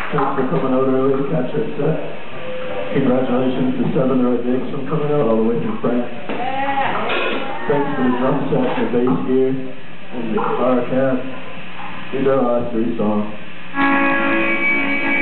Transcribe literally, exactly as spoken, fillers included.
Thanks for coming out early to catch our set. Congratulations to Seven Roy Dicks from coming out all the way from France. Thanks for the drum set, the bass gear, and the guitar cast. These are our last three songs.